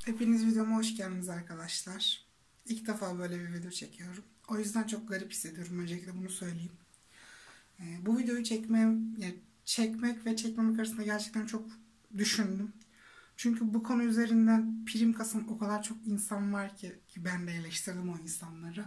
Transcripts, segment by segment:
Hepiniz videoma hoş geldiniz arkadaşlar. İlk defa böyle bir video çekiyorum. O yüzden çok garip hissediyorum. Öncelikle bunu söyleyeyim. Bu videoyu çekmek ve çekmemek arasında gerçekten çok düşündüm. Çünkü bu konu üzerinden prim kasan o kadar çok insan var ki ben de eleştirdim o insanları.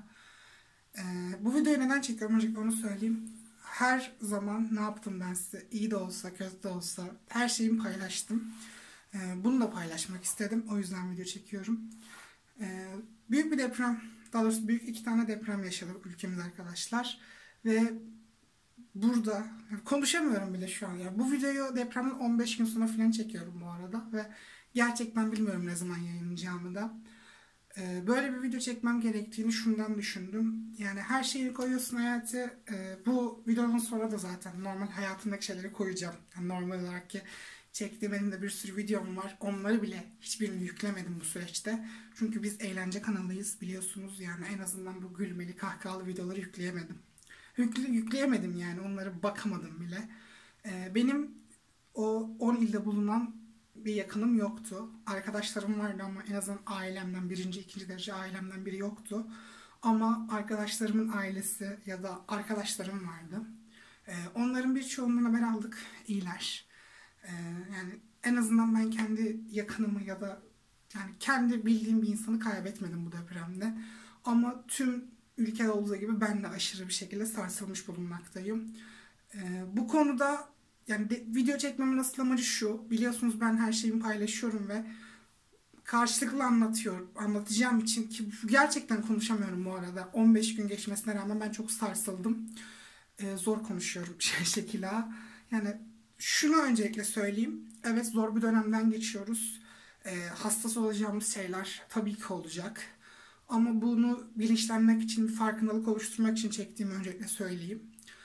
Bu videoyu neden çekiyorum? Öncelikle onu söyleyeyim. Her zaman ne yaptım ben size? İyi de olsa, kötü de olsa her şeyimi paylaştım. Bunu da paylaşmak istedim. O yüzden video çekiyorum. Büyük bir deprem, daha doğrusu büyük iki tane deprem yaşadı ülkemiz arkadaşlar. Ve burada konuşamıyorum bile şu an. Ya. Bu videoyu depremin 15 gün sonra falan çekiyorum bu arada. Ve gerçekten bilmiyorum ne zaman yayınlayacağımı da. Böyle bir video çekmem gerektiğini şundan düşündüm. Yani her şeyi koyuyorsun hayatı. Bu videodan sonra da zaten normal hayatımdaki şeyleri koyacağım. Yani normal olarak ki çektiğim elimde bir sürü videom var. Onları bile hiçbirini yüklemedim bu süreçte. Çünkü biz eğlence kanalıyız biliyorsunuz. Yani en azından bu gülmeli kahkahalı videoları yükleyemedim. Yükleyemedim yani onlara bakamadım bile. Benim o 10 ilde bulunan bir yakınım yoktu. Arkadaşlarım vardı ama en azından ailemden birinci, ikinci derece ailemden biri yoktu. Ama arkadaşlarımın ailesi ya da arkadaşlarım vardı. Onların birçoğundan haber aldık. İyiler. Yani en azından ben kendi yakınımı ya da yani kendi bildiğim bir insanı kaybetmedim bu depremde. Ama tüm ülkede olduğu gibi ben de aşırı bir şekilde sarsılmış bulunmaktayım. Bu konuda yani video çekmemin asıl amacı şu. Biliyorsunuz ben her şeyimi paylaşıyorum ve karşılıklı anlatacağım için ki gerçekten konuşamıyorum bu arada. 15 gün geçmesine rağmen ben çok sarsıldım. Zor konuşuyorum şekila. Yani şunu öncelikle söyleyeyim. Evet zor bir dönemden geçiyoruz. Hassas olacağımız şeyler tabii ki olacak. Ama bunu bilinçlenmek için, farkındalık oluşturmak için çektiğimi öncelikle söyleyeyim.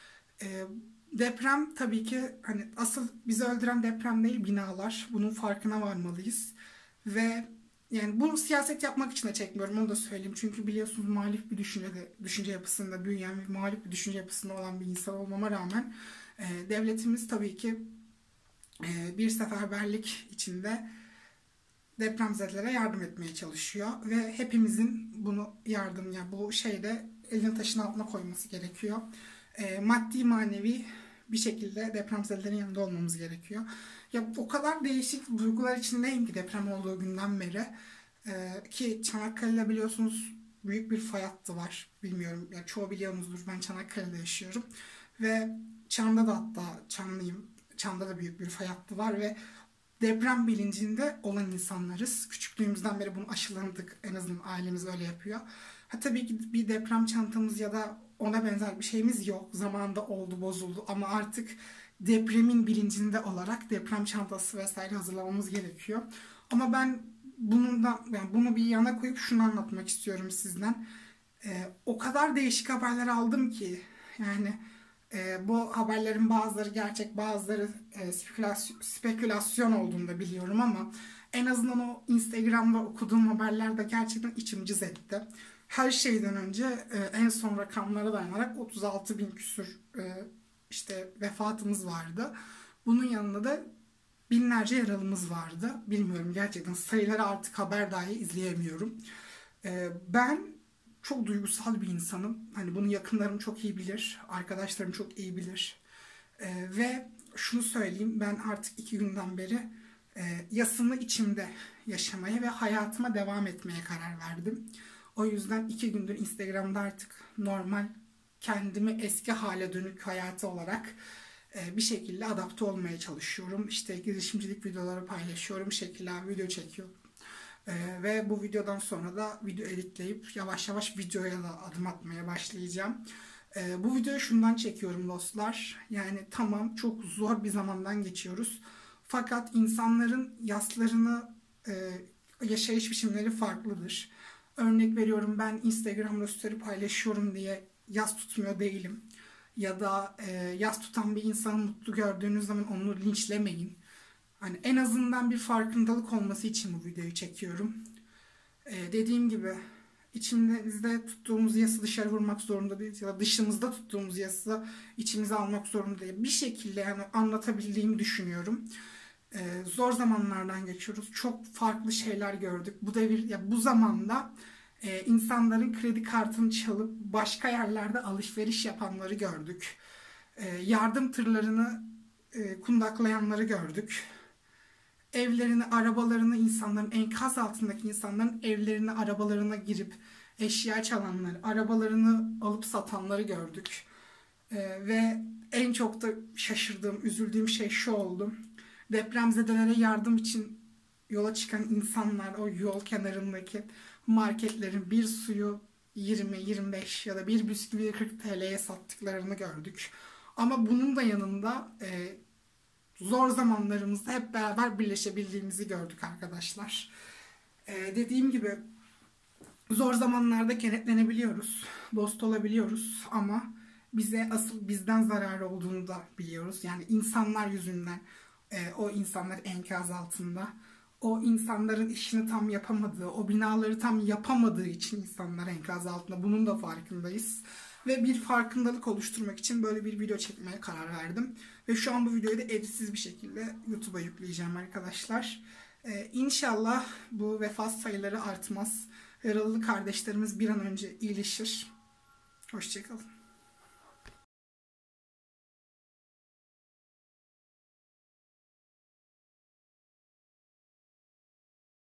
Deprem tabii ki hani asıl bizi öldüren deprem değil binalar. Bunun farkına varmalıyız. Ve yani bunu siyaset yapmak için de çekmiyorum onu da söyleyeyim. Çünkü biliyorsunuz muhalif bir düşünce yapısında büyüyen ve muhalif bir düşünce yapısında olan bir insan olmama rağmen devletimiz tabii ki bir seferberlik içinde depremzedelere yardım etmeye çalışıyor ve hepimizin bunu bu şeyde elini taşın altına koyması gerekiyor. Maddi manevi bir şekilde depremzedelerin yanında olmamız gerekiyor. Ya o kadar değişik duygular içindeyim ki deprem olduğu günden beri. Ki Çanakkale'de biliyorsunuz büyük bir fay hattı var. Bilmiyorum ya çoğu biliyorsunuzdur ben Çanakkale'de yaşıyorum. Ve Çam'da da hatta Çamlıyım. Çam'da da büyük bir fay hattı var ve deprem bilincinde olan insanlarız. Küçüklüğümüzden beri bunu aşıladık. En azından ailemiz öyle yapıyor. Ha tabii ki bir deprem çantamız ya da ona benzer bir şeyimiz yok. Zamanında oldu, bozuldu ama artık depremin bilincinde olarak deprem çantası vesaire hazırlamamız gerekiyor. Ama ben bunu bir yana koyup şunu anlatmak istiyorum sizden. O kadar değişik haberler aldım ki yani bu haberlerin bazıları gerçek, bazıları spekülasyon olduğunu da biliyorum ama en azından o Instagram'da okuduğum haberler de gerçekten içim cız etti. Her şeyden önce en son rakamlara dayanarak 36 bin küsür işte vefatımız vardı. Bunun yanında da binlerce yaralımız vardı. Bilmiyorum gerçekten sayıları artık haber dahi izleyemiyorum. Ben çok duygusal bir insanım. Hani bunu yakınlarım çok iyi bilir. Arkadaşlarım çok iyi bilir. Ve şunu söyleyeyim. Ben artık 2 günden beri yasını içimde yaşamaya ve hayatıma devam etmeye karar verdim. O yüzden 2 gündür Instagram'da artık normal kendimi eski hale dönük hayatı olarak bir şekilde adapte olmaya çalışıyorum. İşte girişimcilik videoları paylaşıyorum. Şekiller video çekiyorum. Ve bu videodan sonra da video editleyip yavaş yavaş videoya da adım atmaya başlayacağım. Bu videoyu şundan çekiyorum dostlar. Yani tamam çok zor bir zamandan geçiyoruz. Fakat insanların yaslarını, yaşayış biçimleri farklıdır. Örnek veriyorum ben Instagram'da story paylaşıyorum diye yas tutmuyor değilim. Ya da yas tutan bir insanı mutlu gördüğünüz zaman onu linçlemeyin. Hani en azından bir farkındalık olması için bu videoyu çekiyorum. Dediğim gibi içimizde tuttuğumuz yası dışarı vurmak zorunda değil ya da dışımızda tuttuğumuz yası içimize almak zorunda değil. Bir şekilde yani anlatabildiğimi düşünüyorum. Zor zamanlardan geçiyoruz. Çok farklı şeyler gördük. Bu devir, ya bu zamanda insanların kredi kartını çalıp başka yerlerde alışveriş yapanları gördük. Yardım tırlarını kundaklayanları gördük. Evlerini, arabalarını, insanların, enkaz altındaki insanların evlerine, arabalarına girip eşya çalanları, arabalarını alıp satanları gördük. Ve en çok da şaşırdığım, üzüldüğüm şey şu oldu. Depremzedelere yardım için yola çıkan insanlar o yol kenarındaki marketlerin bir suyu 20-25 ya da bir bisküviyi 40 TL'ye sattıklarını gördük. Ama bunun da yanında zor zamanlarımızda hep beraber birleşebildiğimizi gördük arkadaşlar. Dediğim gibi zor zamanlarda kenetlenebiliyoruz, dost olabiliyoruz ama bize asıl bizden zararı olduğunu da biliyoruz. Yani insanlar yüzünden o insanlar enkaz altında, o insanların işini tam yapamadığı, o binaları tam yapamadığı için insanlar enkaz altında. Bunun da farkındayız. Ve bir farkındalık oluşturmak için böyle bir video çekmeye karar verdim. Ve şu an bu videoyu da editsiz bir şekilde YouTube'a yükleyeceğim arkadaşlar. İnşallah bu vefat sayıları artmaz. Yaralı kardeşlerimiz bir an önce iyileşir. Hoşçakalın.